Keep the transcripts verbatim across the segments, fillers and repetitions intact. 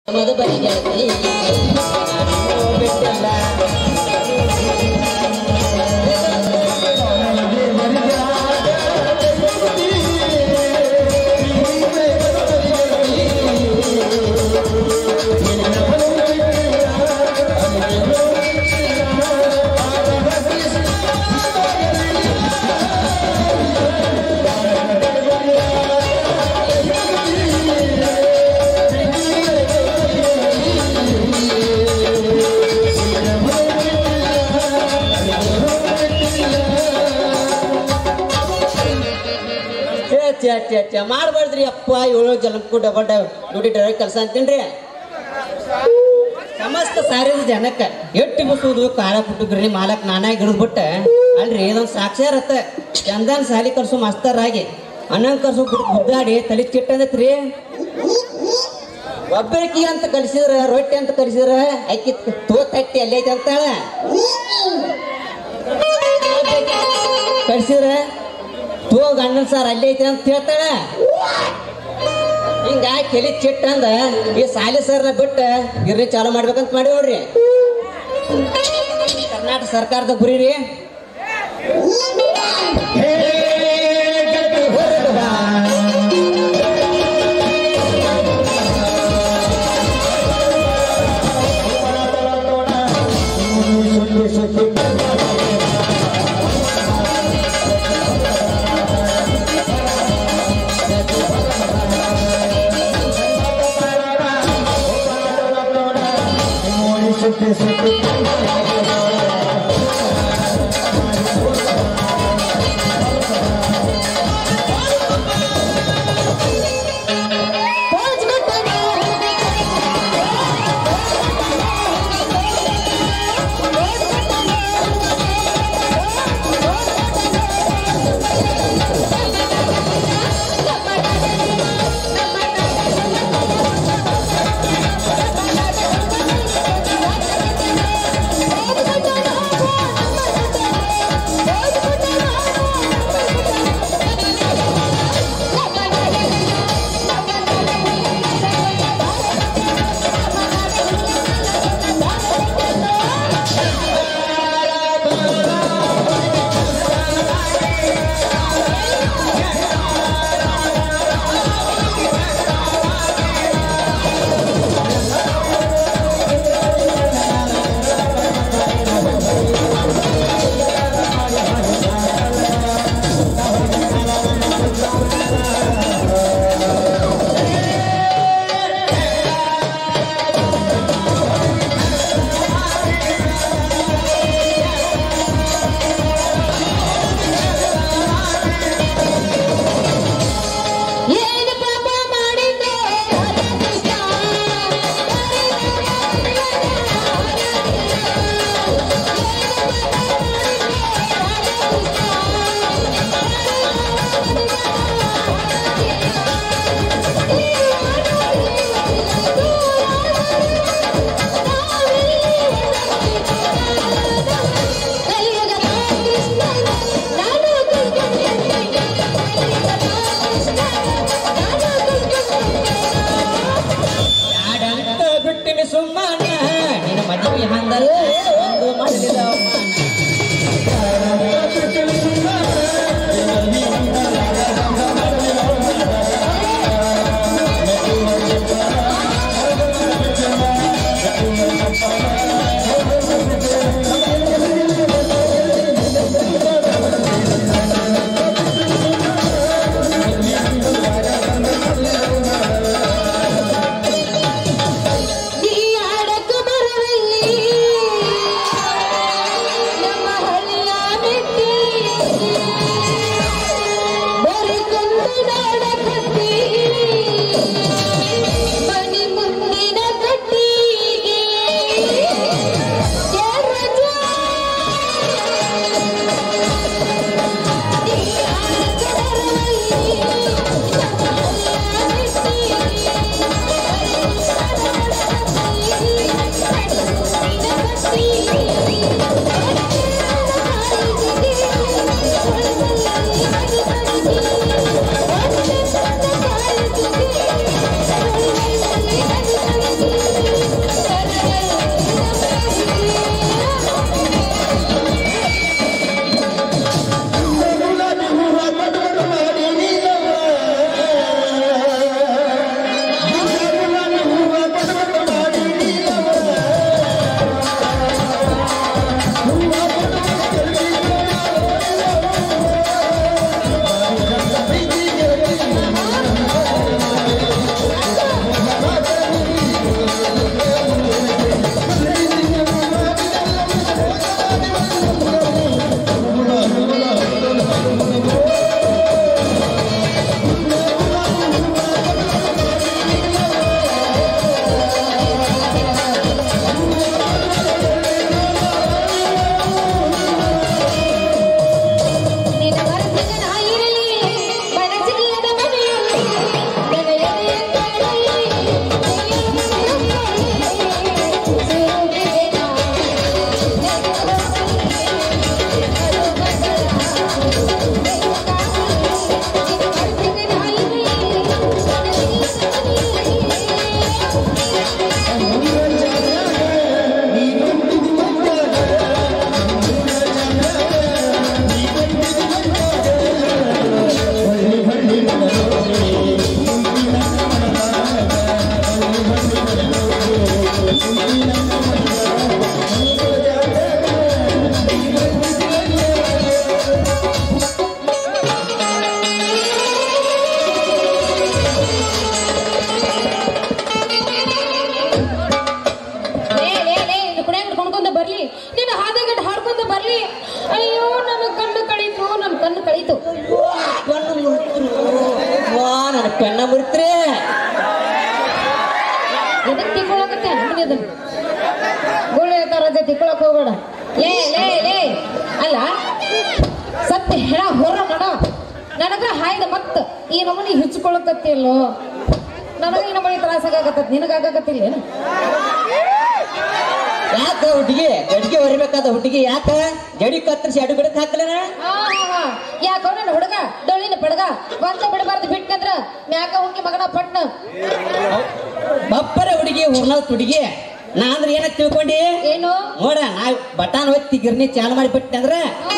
ಮಾಡ್ಬಾರ್ದ್ರಿ ಅಪ್ಪ ಏಳು ಜಲಕ್ಕೂ double duty driver ಕೆಲಸ ಅಂತೀನ್ರಿ. ಸಮಸ್ತ ಸಾರಿದ ಜನಕ್ಕೆ ಎಟ್ಟಿ ಬಸುದು ಕಾಳ ಪುಟ್ಟಗ್ರಿ ಮಾಲಕ್ ನಾನಾಗಿ ಹಿಡಿದ್ಬಿಟ್ಟ ಅಲ್ರಿ ಇದೊಂದು ಸಾಕ್ಷಾರತ್ತ ಚಂದನ್ ಸಾಲಿ ಕರ್ಸು ಮಾಸ್ತರಾಗಿ ಅನ್ನಂಗ್ ಕರ್ಸು ಗುದ್ದಾಡಿ ತಲೆ ಚಿಟ್ಟಂದತ್ರಿ. ಒಬ್ಬರಿಕಿ ಅಂತ ಕಲಿಸಿದ್ರ ರೊಟ್ಟಿ ಅಂತ ಕಲಿಸಿದ್ರ ಅಕ್ಕಿ ತೋ ತಟ್ಟಿ ಅಲ್ಲಿ ಐತೆ ಅಂತಾಳ, ಕಲಿಸಿದ್ರ ತೋ ಗಂಡನ ಸಾರ್ ಅಲ್ಲಿ ಐತೆ ಅಂತ ಹೇಳ್ತಾಳ. ಹಿಂಗ ಕೆಲಿ ಚಿಟ್ಟ ಅಂದ ಈ ಸಾಲಿ ಸರ್ನ ಬಿಟ್ಟು ಗಿರ್ನಿ ಚಾಲು ಮಾಡ್ಬೇಕಂತ ಮಾಡಿ ನೋಡ್ರಿ. ಕರ್ನಾಟಕ ಸರ್ಕಾರದ ಗುರಿ ರೀ. ತಿಕ್ಕೊಳಕತ್ತೆ ಮನೆಯದ ಗುಳ್ಳೆ ಇರ್ತಾರ ರಜೆ ತಿಕ್ಕೊಳಕ್ ಹೋಗೋಣ ಲೇ ಲೇ ಲೇ ಅಲ್ಲ ಸತ್ಯ ಹೆಣ ಹೊರ ನಡ ನನಗ ಹಾಯ್ದ ಮತ್ತ ಈ ನಮನಿ ಹಿಚ್ಕೊಳಕತ್ತಿಲ್ಲೋ ನನಗ ಈ ನಮನಿ ತ್ರಾಸಾಗತ್ತ ನಿನಗಾಗತ್ತಿಲ್ಲ ಏನು ಯಾಕ ಹುಡುಗಿ ಗಡಿಗೆ ಹೊರಿಬೇಕಾದ ಹುಡುಗಿ ಯಾಕ ಜಡಿ ಕತ್ತರಿಸಿ ಅಡು ಗಿಡಕ್ ಹಾಕ್ಲೇನ ಯಾಕ ನನ್ನ ಹುಡುಗ ಡೊಳ್ಳಿನ ಪಡಗ ಬಂದ ಬಿಡಬಾರ್ದು ಬಿಟ್ಟಂದ್ರ ಮ್ಯಾಕ ಹುಂಗಿ ಮಗನ ಪಟ್ನ ಬಪ್ಪರ ಹುಡುಗಿ ಹುರ್ನದ್ ಹುಡುಗಿ ನಾ ಅಂದ್ರೆ ಏನಕ್ ತಿಳ್ಕೊಂಡಿ ಏನು ನೋಡ ನಾ ಬಟಾನ್ ಒತ್ತಿ ಗಿರ್ನಿ ಚಾಲು ಮಾಡಿ ಬಿಟ್ಟೆ ಅಂದ್ರ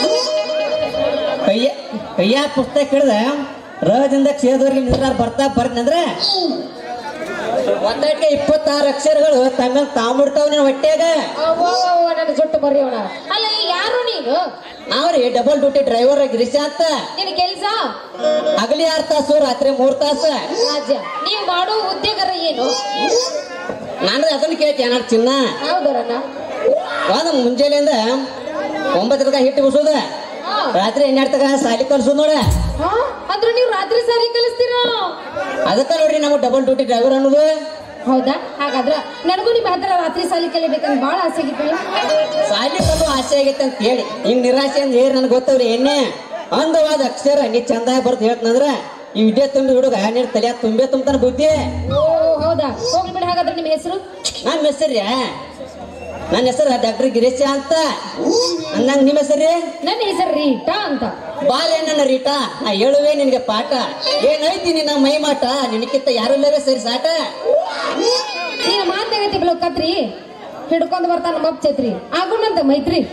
ಕೈಯ ಕೈಯ ಪುಸ್ತಕ ಹಿಡ್ದ ರದಿಂದ ಕ್ಷೇತ್ರದಲ್ಲಿ ನಿಂದ್ರ ಬರ್ತಾ ಬರ್ದಂದ್ರ ಒಂದಕ್ಕೆ ಇಪ್ಪತ್ತಾರು ಅಕ್ಷರಗಳು ತಮ್ಮ ತಾವ್ ಬಿಡ್ತಾವ ನಿನ್ನ ಹೊಟ್ಟೆಗ ನನ್ನ ಜೊಟ್ಟು ಬರೆಯೋಣ ಅಲ್ಲ ಯಾರು ನೀನು ನಾವ್ರಿ ಡಬಲ್ ಡ್ಯೂಟಿ ಡ್ರೈವರ್ ಗಿರೀಶ ಅಂತ ನಿನ್ ಕೆಲ್ಸ ಹಗಲಿ ಆರ್ ತಾಸು ರಾತ್ರಿ ಮೂರ್ ತಾಸ ರಾಜ್ಯ ನೀವು ಮಾಡೋ ಉದ್ಯೋಗರ ಏನು ನಾನು ಅದನ್ನ ಕೇಳ್ತಿ ಏನಾರು ಚಿನ್ನ ಹೌದರಣ್ಣ ಒಂದ್ ಮುಂಜಾನೆಯಿಂದ ಒಂಬತ್ತರಗ ಹಿಟ್ಟು ಬಸೋದ ರಾತ್ರಿ ಹನ್ನೆರಡು ತಗ ಸಾಲಿ ಕಲ್ಸೋದ್ ನೋಡ ಅಂದ್ರೆ ನೀವು ರಾತ್ರಿ ಸಾರಿ ಕಲಿಸ್ತೀರ ಅದಕ್ಕ ನೋಡ್ರಿ ನಮ್ಗೆ ಡಬಲ್ ಡ್ಯೂಟಿ ಡ್ರೈವರ್ ಅನ್ನೋದು ಹೌದಾ ಹಾಗಾದ್ರ ನನಗೂ ನಿಮ್ಮ ಹತ್ರ ರಾತ್ರಿ ಸಾಲಿ ಕಲಿಬೇಕಂತ ಬಹಳ ಆಸೆ ಆಗಿತ್ತು ಸಾಲಿ ಕಲ್ಲು ಆಸೆ ಆಗೈತೆ ಅಂತ ಹೇಳಿ ಹಿಂಗ್ ನಿರಾಶೆ ಅಂತ ಹೇಳಿ ನನ್ಗೆ ಗೊತ್ತವ್ರಿ ಎಣ್ಣೆ ಅಂದವಾದ ಅಕ್ಷರ ನೀ ಚಂದ ಬರ್ದು ಹೇಳ್ತಂದ್ರ ಈ ವಿದ್ಯೆ ತುಂಬಿ ಹುಡುಗ ನೀರ್ ತಲೆಯ ತುಂಬೆ ತುಂಬತಾನ ಬುದ್ಧಿ ಓ ಹೌದಾ ಹೋಗ್ಲಿ ಬಿಡಿ ಹಾಗಾದ್ರೆ ನಿಮ್ಮ ಹೆಸರು ನನ್ನ ಹೆಸರ್ಯ ನನ್ನ ಹೆಸರು ಡಾಕ್ಟರ್ ಗಿರೀಶ ಅಂತ ಅಂದಂಗ ನಿಮ್ಮ ಹೆಸರು ನನ್ನ ಹೆಸರು ರೀಟಾ ಅಂತ ಬಾಲ್ಯ ನನ್ನ ರೀಟಾ ನಾ ಹೇಳುವೆ ನಿನ್ಗೆ ಪಾಠ ಏನೈತಿ ನಿನ್ನ ಮೈ ಮಾಟ ನಿನಕ್ಕಿಂತ ಯಾರಿಲ್ಲವೇ ಸರಿ ಸಾಟ ನೀನು ಮಾತಾಗತಿ ಬಿಡು ಕತ್ರಿ ಹಿಡ್ಕೊಂಡ್ ಬರ್ತಾನ ಮಪ್ ಛತ್ರಿ ಆಗುಣಂತ ಮೈತ್ರಿ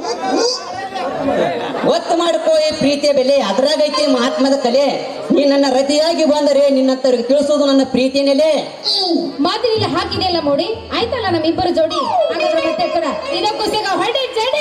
ಒತ್ತು ಮಾಡ್ಕೋ ಈ ಪ್ರೀತಿಯ ಬೆಲೆ ಅದ್ರಾಗೈತಿ ಮಹಾತ್ಮದ ಕಲೆ ನೀ ನನ್ನ ರತಿಯಾಗಿ ಬಂದರೆ ನಿನ್ನಂತವ್ರಿಗೆ ತಿಳಿಸೋದು ನನ್ನ ಪ್ರೀತಿಯ ನೆಲೆ ಮಾತಿನಿಲ್ಲ ಹಾಕಿದೆಯಲ್ಲ ಮೋಡಿ ಆಯ್ತಲ್ಲ ನಮ್ಮಿಬ್ಬರು ಜೋಡಿ ಹಾಗಾದ್ರೆ ಮತ್ತೆ ಕಡ ಇದಕ್ಕೂ ಸಿಗ ಹೊಡೆ ಜಡೆ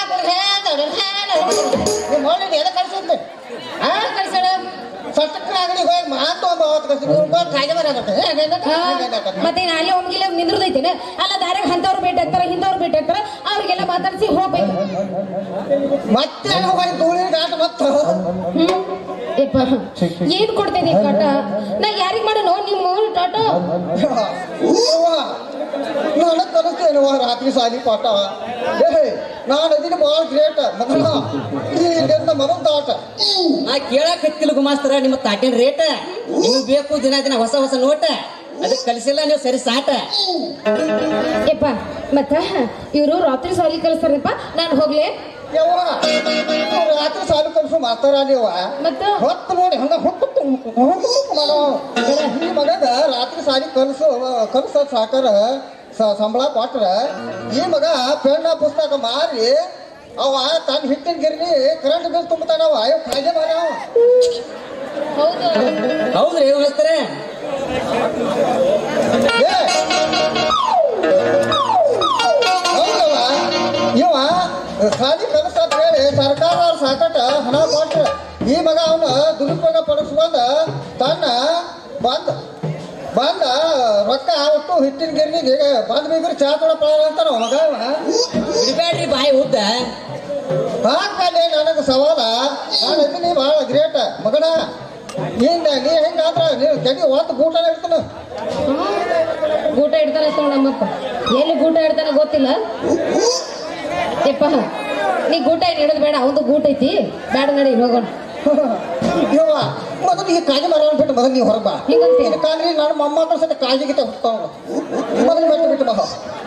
ಮಾಡಿ ಎಲ್ಲ ಕಳ್ಸುತ್ತೆ ಆ ಕಳ್ಸಳ ಸಟ್ಟಕ್ಕೆ ಆಗಲಿ ಹೋಗಿ ಮಾತು ಕಾಯ್ದೆ ಬರಾಗತ್ತೆ ಮತ್ತೇನು ಅಲ್ಲೇ ಒಮ್ಗಿಲ್ಲ ನಿಂದ್ರದೈತೇನೆ ಅಲ್ಲ ದಾರ್ಯಾಗ ಅಂತವ್ರು ಭೇಟಿ ಆಗ್ತಾರ ಹಿಂದವ್ರು ಭೇಟಿ ಆಗ್ತಾರ ಅವ್ರಿಗೆಲ್ಲ ಮಾತಾಡ್ಸಿ ಹೋಗ್ಬೇಕು ಮತ್ತೆ ಹೋಗಿ ಧೂಳಿನ ಗಾಟ ಮತ್ತ ಹ್ಮ್ ಯಪ್ಪ ಏನ್ ಕೊಡ್ತೇನೆ ಕಾಟ ನಾ ಯಾರಿಗ್ ಮಾಡೋಣ ನಿಮ್ಮ ಟಾಟ ನಾನು ಕಲಿಸ್ತೇನವ ರಾತ್ರಿ ಸಾಲಿ ಪಾಠ ಏ ನಾನು ಅದೀನಿ ಭಾಳ ಗ್ರೇಟ್ ಮಗನ ಇಲ್ಲಿಂದ ಮಗನ ದಾಟ ನಾ ಕೇಳಕ್ ಹತ್ತಿಲ್ಲ ಗುಮಾಸ್ತರ ನಿಮ್ಮ ತಾಟಿನ ರೇಟ ನಿಮ್ಗೆ ಬೇಕು ದಿನ ದಿನ ಹೊಸ ಹೊಸ ನೋಟ ಅದಕ್ಕೆ ಕಲಿಸಿಲ್ಲ ನೀವು ಸರಿ ಸಾಟ ಯಪ್ಪ ಮತ್ತ ಇವರು ರಾತ್ರಿ ಸಾಲಿ ಕಲಿಸ್ತಾರಪ್ಪ ನಾನು ಹೋಗ್ಲೆ ಯವ್ವ ರಾತ್ರಿ ಸಾಲು ಕಲಿಸು ಮಾಸ್ತರ ನೀವ ಮತ್ತ ಹೊತ್ತು ನೋಡಿ ಹಂಗ ಹೊತ್ತು ಮಾಡೋ ಈ ಮಗಗ ರಾತ್ರಿ ಸಾಲಿ ಕಲಿಸು ಕಲಿಸ ಸಾಕಾರ ಸಂಬಳ ಕೊಟ್ರ ಈ ಮಗ ಪೆಣ್ಣ ಪುಸ್ತಕ ಮಾರಿ ಅವ ತನ್ನ ಹಿಟ್ಟಿನ ಗಿರ್ನಿ ಕರೆಂಟ್ ಬಿಲ್ ತುಂಬತಾನವ ಅಯ್ಯೋ ಕಾಯ್ದೆ ಮಾರ ಹೌದು ಹೌದ್ರಿ ಗುಮಾಸ್ತರ ಹೌದವ ಇವ ಸಾಲಿ ಕಲಿಸ ಅಂತ ಹೇಳಿ ಸರ್ಕಾರ ಸಾಕಟ ಹಣ ಕೊಟ್ರ ಈ ಮಗ ಅವನ ದುರುಪಯೋಗ ಪಡಿಸ್ಕೊಂಡ ತನ್ನ ಬಂದ ಬಂದ ರೊಕ್ಕ ಒಟ್ಟು ಹಿಟ್ಟಿನ ಗಿರ್ನಿಗೆ ಬಂದ್ ಬೀಗ್ರಿ ಚಾ ತೊಡ ಪಳ ಅಂತಾನ ಮಗ ಬಿಡ್ಬೇಡ್ರಿ ಬಾಯಿ ಉದ್ದ ಹಾಕ್ಮೇಲೆ ನನಗೆ ಸವಾಲ ನಾನು ಇದೀನಿ ಭಾಳ ಗ್ರೇಟ್ ಮಗನ ಹಿಂಗ ನೀ ಹೆಂಗಾದ್ರ ನೀವು ತೆಗಿ ಒತ್ತು ಗೂಟನ ಇಡ್ತಾನ ಊಟ ಇಡ್ತಾನೆ ತೋ ನಮ್ಮಪ್ಪ ಎಲ್ಲಿ ಊಟ ಇಡ್ತಾನೆ ಗೊತ್ತಿಲ್ಲ ಯಪ್ಪ ನೀ ಗೂಟ ಏನು ಇಡೋದು ಬೇಡ ಅವಂದು ಗೂಟ ಐತಿ ಬೇಡ ನಡಿ ಹೋಗೋಣ ಯವ್ವ ಮೊದಲು ಈ ಕಾಜಿ ಮರ ಬಿಟ್ಟು ಮೊದಲು ನೀವು ಹೊರಗೆ ಬಾ ಹಿಂಗಂತೆ ಇದಕ್ಕಾಗ್ರಿ ನಾನು ಮೊಮ್ಮಕ್ಕಳ ಸತ ಕಾಜಿಗೆ ಹೋಗ್ತಾವ ಮೊದಲು ಬಿಟ್ಟು ಬಿಟ್ಟು ಬಾ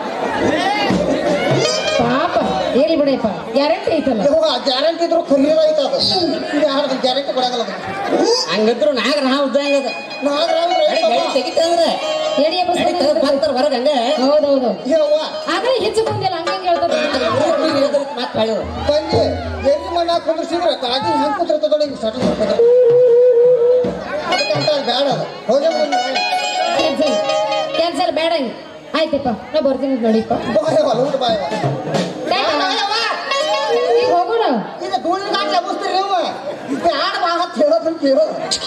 ಪಾಪ ಎಲ್ಲಿ ಬಿಡಪ್ಪ ಗ್ಯಾರಂಟಿ ಐತಲ್ಲ ಯವ್ವ ಗ್ಯಾರಂಟಿ ಇದ್ರು ಕರಿಯದ ಐತೆ ಅದು ಯಾರು ಗ್ಯಾರಂಟಿ ಕೊಡಂಗಲ್ಲ ಹಂಗಂದ್ರು ನಾಗರ ಹಾ ಉದ್ದಂಗದ ನಾಗರಾವ್ ತೆಗಿತಂದ್ರ ಎಡಿಯ ಬಸ್ ಬರ್ತಾರ ಹೊರಗೆ ಹಂಗ ಹೌದೌದು ಯವ್ವ ಆಗಲೇ ಹೆಚ್ಚು ಬಂದಿಲ್ಲ ಹಂಗಂಗೆ ಹೇಳ್ತದ ಮತ್ತೆ ಹೇಳಿದ್ರು ತಂಗಿ ಎಲ್ಲಿ ಮಣ್ಣ ಕುಂದ್ರಿಸಿದ್ರೆ ಕಾಗಿ ಹೆಂಗೆ ಕೂತಿರ್ತದೋ ಹಿಂಗೆ ಸಟಲ್ ಹಾಕೋದು ಅದಕ್ಕಂತ ಬೇಡ ಅದು ಹೋಗಿ ಕ್ಯಾನ್ಸಲ್ ಕ್ಯಾನ್ಸಲ್ ಬೇಡ ಹಂಗೆ ಆಯ್ತಪ್ಪ ನಾ ಬರ್ತೀನಿ ನೋಡಿಪ್ಪ ಬಾಯವ ಲೂಟ್ ಬಾಯವ ಈಗ ಹೋಗೋಣ ಈಗ ಧೂಳಿನ ಗಾಟ ಲಭಿಸ್ತೀರಿ ನೀವು ಬ್ಯಾಡ ಬಾ ಅಂತ ಹೇಳೋದನ್ನ ಕೇಳೋ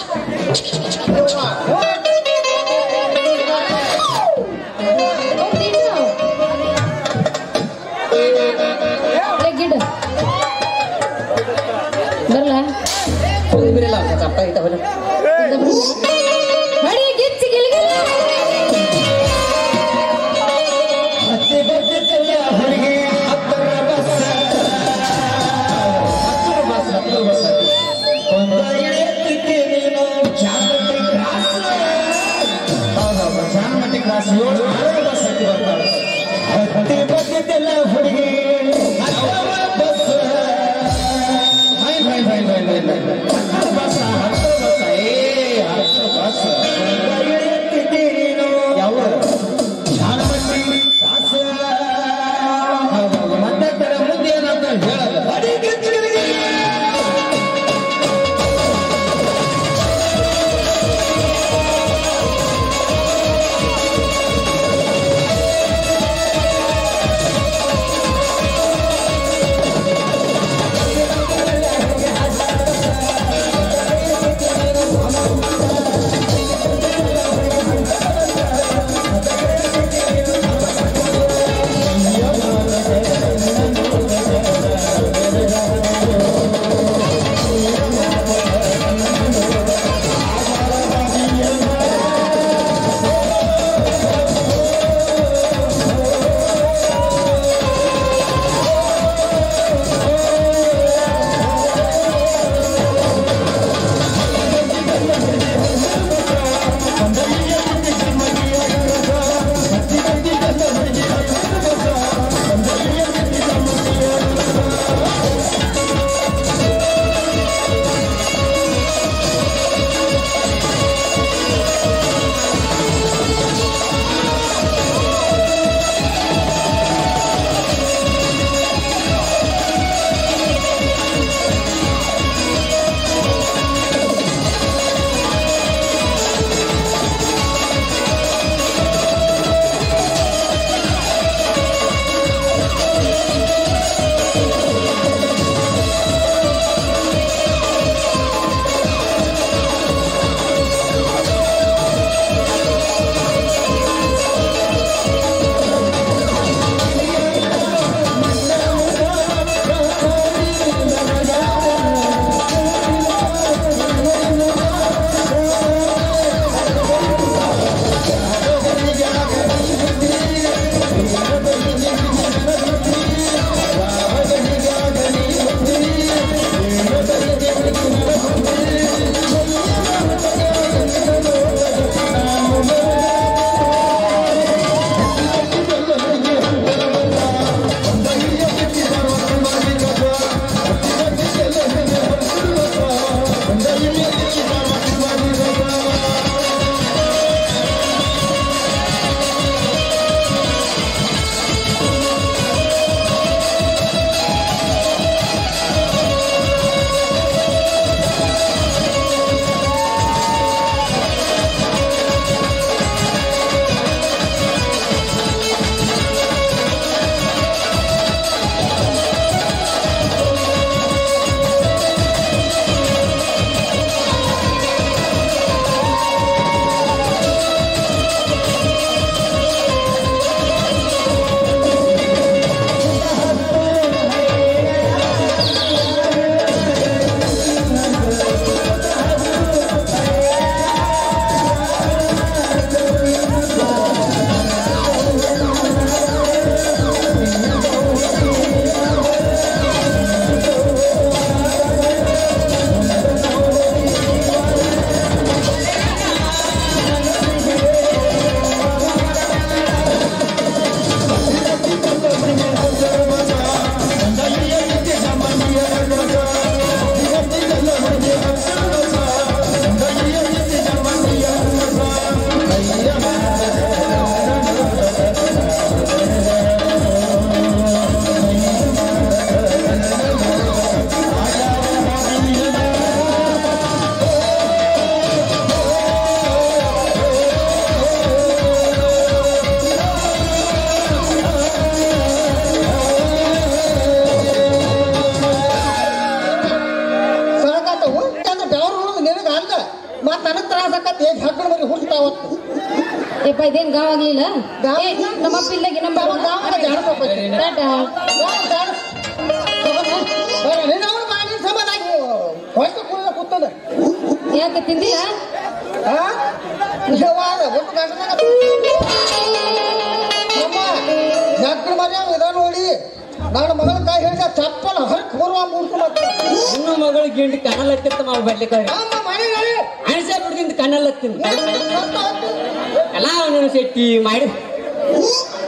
ಗಿಡ ಬರಲ್ಲ ಬಿರಲ್ಲ ಚಪ್ಪ ಇಟ್ಟ ಹೊರ ಹಳಿ ಗಿಚ್ಚಿ ಗಿಲ್ಗಿಲ್ಲ ಯಪ್ಪ ಇದೇನ್ ಗಾವ್ ಆಗ್ಲಿಲ್ಲ ಗಾವ್ ಏ, ನಮ್ಮ ಅಪ್ಪ ಇಲ್ಲಾಗಿ ನಮ್ಮ ಗಾವ್ ಗಾವ್ ಜಾಣ ಹೋಗ್ಬೇಕು. ಟಾಟಾ. ಗಾವ್ ಜಾಣ. ಬರ, ನೀನ್ ಅವ್ನು ಮಾಡಿ ಸಂಬಂಧ ಆಗಿ ಹೊಸ್ತು ಕೂದಲ ಕೂತದ. ಯಾಕೆ ತಿಂದಿಲ್ಲ ಆ? ನಿಜವಾದ ಒಟ್ಟು ಗಂಟನಾಗ ಅಮ್ಮ ಜಗ್ಗ ಮರ್ಯಾದ ಇದ ನೋಡಿ ನನ್ನ ಮಗಳ ಕೈ ಹಿಡಿದ ಚಪ್ಪಲ ಹರಕ್ ಬರುವ ಮೂರ್ತು ಮತ್ತೆ ಇನ್ನು ಮಗಳು ಗಿಂಡಿ ಕಣ್ಣಲ್ಲತ್ತಿರ್ತ ನಾವು ಬರ್ಲಿಕ್ಕೆ ಅಮ್ಮ ಮನೆಯಲ್ಲಿ ಅಣಸ ಬಿಡ್ದಿಂದ ಕಣ್ಣಲ್ಲತ್ತೀನಿ ಎಲ್ಲ ಅವನು ಶೆಟ್ಟಿ ಮಾಡಿ